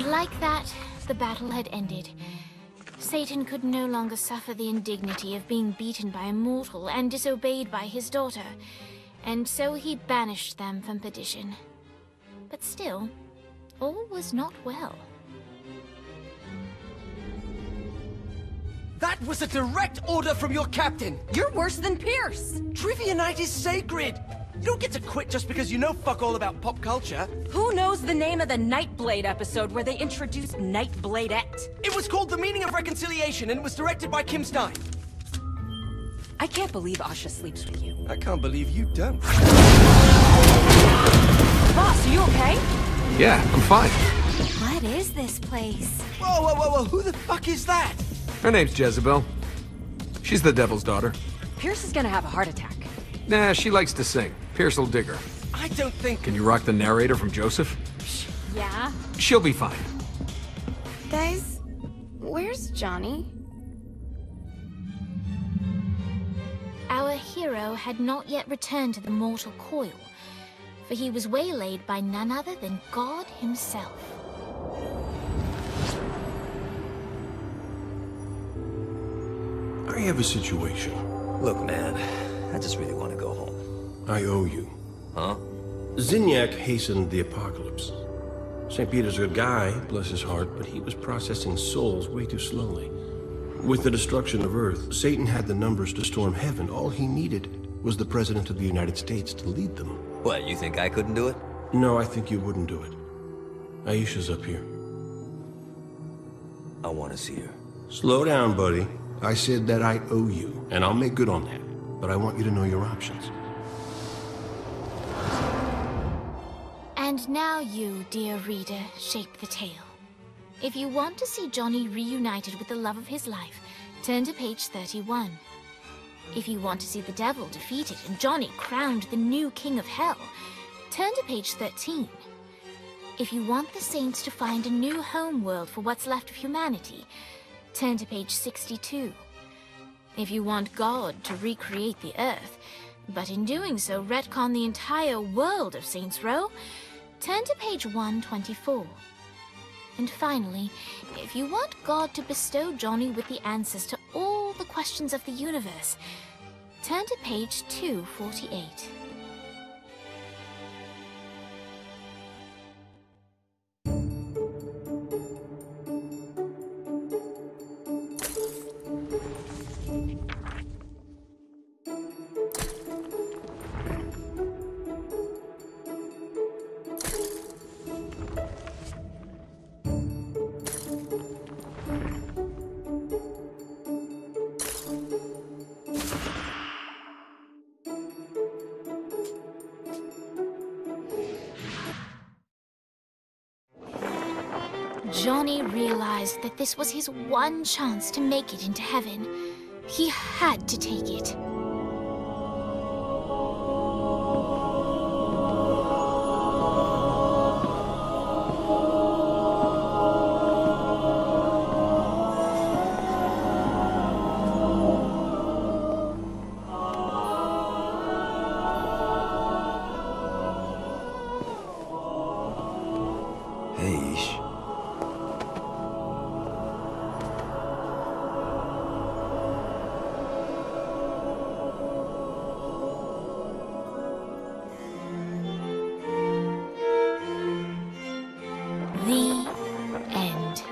And like that, the battle had ended. Satan could no longer suffer the indignity of being beaten by a mortal and disobeyed by his daughter, and so he banished them from perdition. But still, all was not well. That was a direct order from your captain! You're worse than Pierce! Trivia night is sacred! You don't get to quit just because you know fuck all about pop culture. Who knows the name of the Nightblade episode where they introduced Nightbladette? It was called The Meaning of Reconciliation, and it was directed by Kim Stein. I can't believe Asha sleeps with you. I can't believe you don't. Boss, are you okay? Yeah, I'm fine. What is this place? Whoa, whoa, whoa, whoa, who the fuck is that? Her name's Jezebel. She's the devil's daughter. Pierce is gonna have a heart attack. Nah, she likes to sing. Pierce will dig her. I don't think... Can you rock the narrator from Joseph? Yeah? She'll be fine. Guys, where's Johnny? Our hero had not yet returned to the mortal coil, for he was waylaid by none other than God himself. I have a situation. Look, man, I just really want to go home. I owe you. Huh? Zinyak hastened the apocalypse. St. Peter's a good guy, bless his heart, but he was processing souls way too slowly. With the destruction of Earth, Satan had the numbers to storm heaven. All he needed was the President of the United States to lead them. What, you think I couldn't do it? No, I think you wouldn't do it. Aisha's up here. I want to see her. Slow down, buddy. I said that I owe you, and I'll make good on that. But I want you to know your options. And now you, dear reader, shape the tale. If you want to see Johnny reunited with the love of his life, turn to page 31. If you want to see the devil defeated and Johnny crowned the new king of hell, turn to page 13. If you want the saints to find a new home world for what's left of humanity, turn to page 62. If you want God to recreate the earth, but in doing so retcon the entire world of Saints Row, turn to page 124. And finally, if you want God to bestow Johnny with the answers to all the questions of the universe, turn to page 248. Johnny realized that this was his one chance to make it into heaven. He had to take it. Hey, Ish. The end.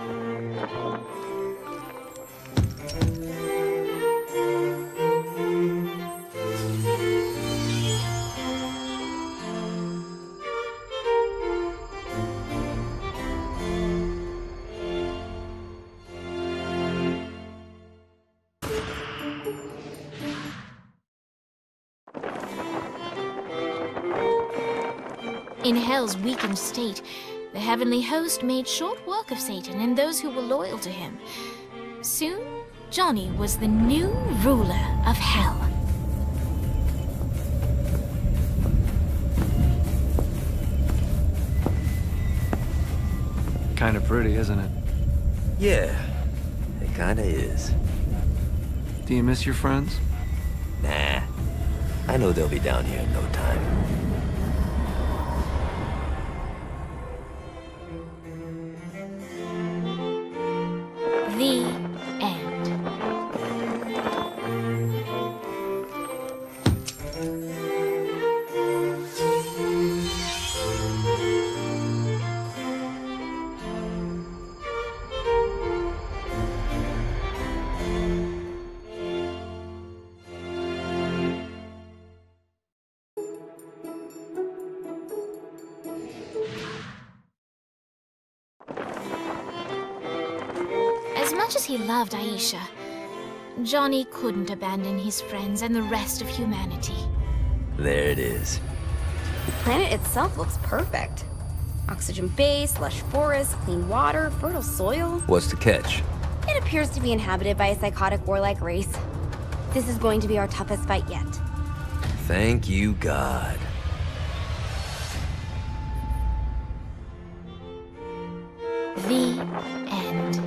In Hell's weakened state, the heavenly host made short work of Satan and those who were loyal to him. Soon, Johnny was the new ruler of Hell. Kinda pretty, isn't it? Yeah, it kinda is. Do you miss your friends? Nah, I know they'll be down here in no time. much as he loved Aisha, Johnny couldn't abandon his friends and the rest of humanity. There it is. The planet itself looks perfect. Oxygen base, lush forests, clean water, fertile soil. What's the catch? It appears to be inhabited by a psychotic warlike race. This is going to be our toughest fight yet. Thank you, God. The end.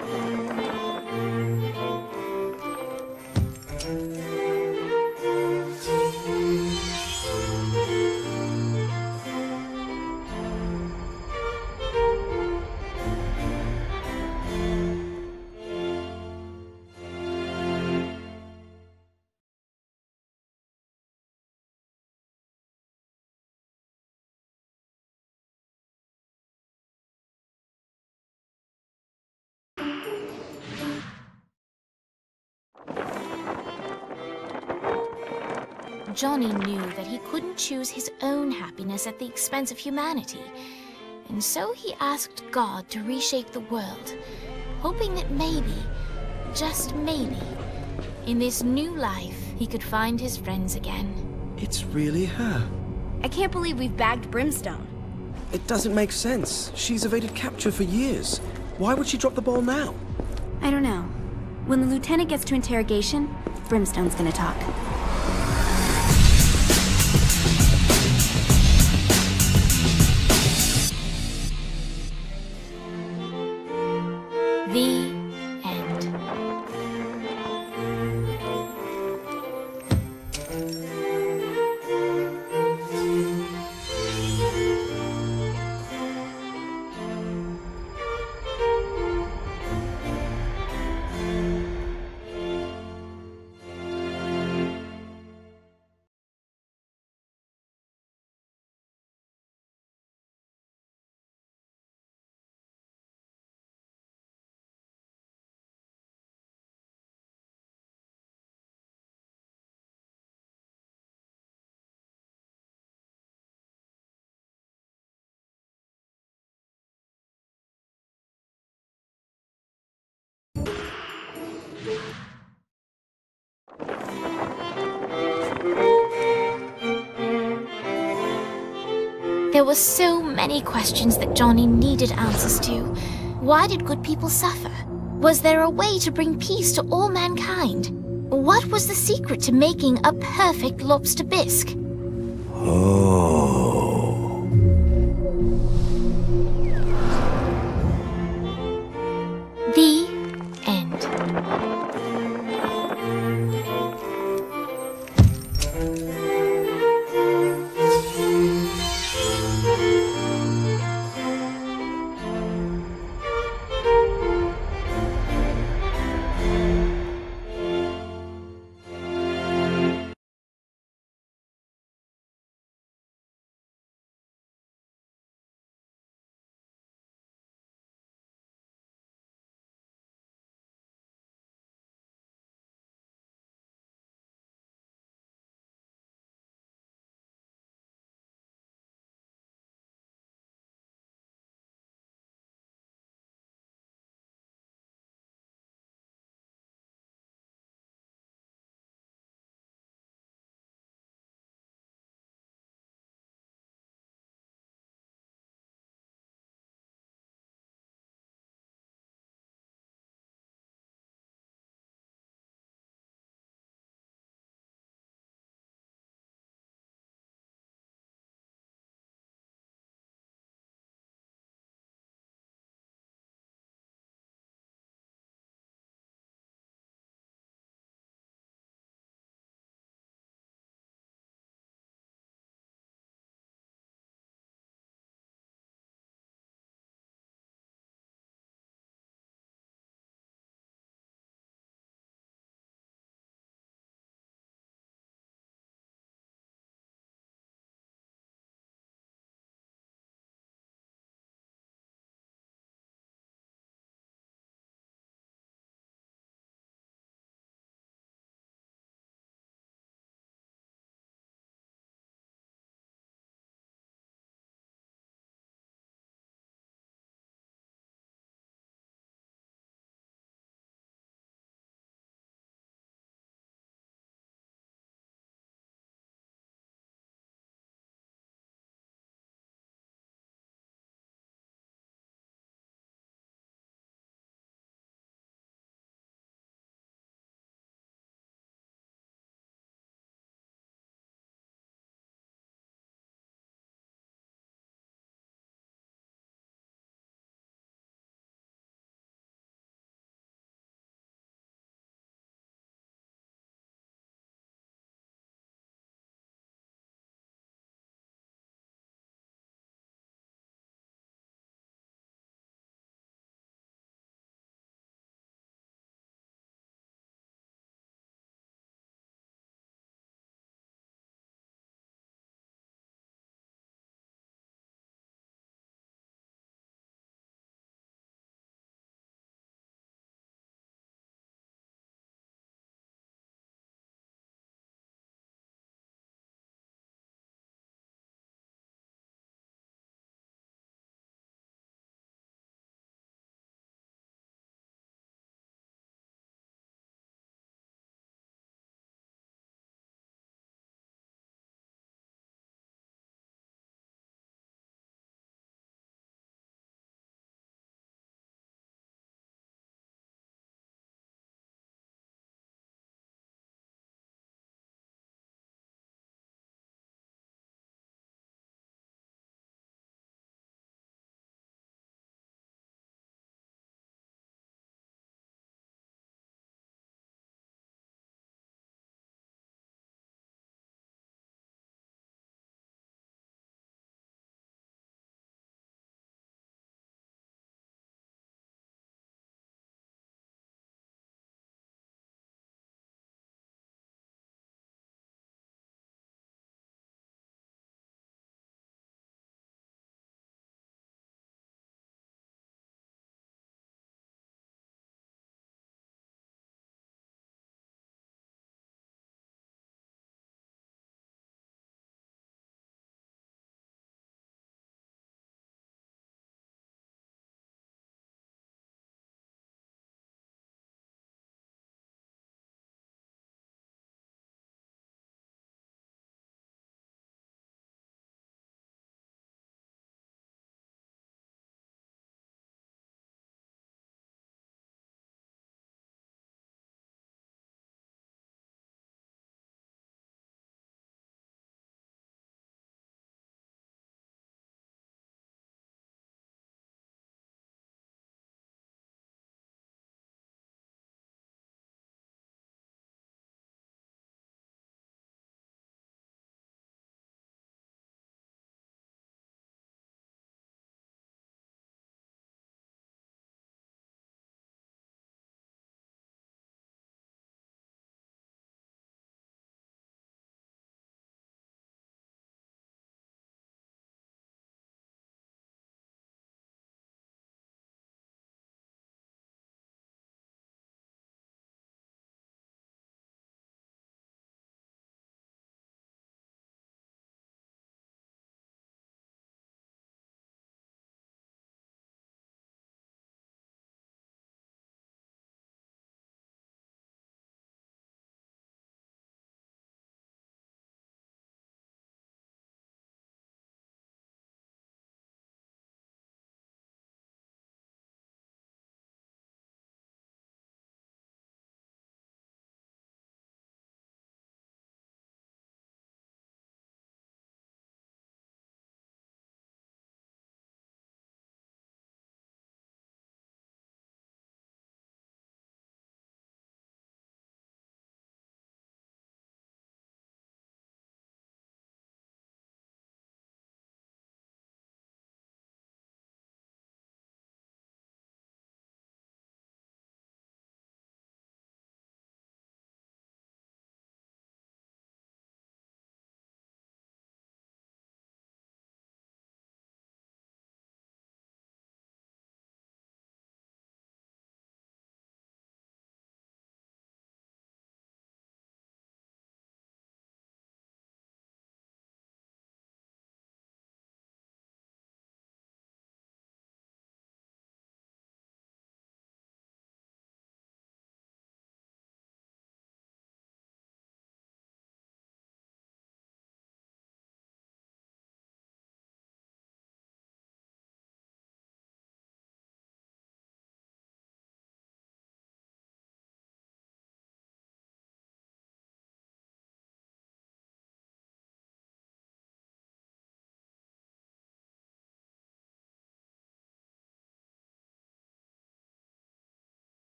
Johnny knew that he couldn't choose his own happiness at the expense of humanity, and so he asked God to reshape the world, hoping that maybe, just maybe, in this new life, he could find his friends again. It's really her. I can't believe we've bagged Brimstone. It doesn't make sense. She's evaded capture for years. Why would she drop the ball now? I don't know. When the lieutenant gets to interrogation, Brimstone's gonna talk. The end. There were so many questions that Johnny needed answers to. Why did good people suffer? Was there a way to bring peace to all mankind? What was the secret to making a perfect lobster bisque?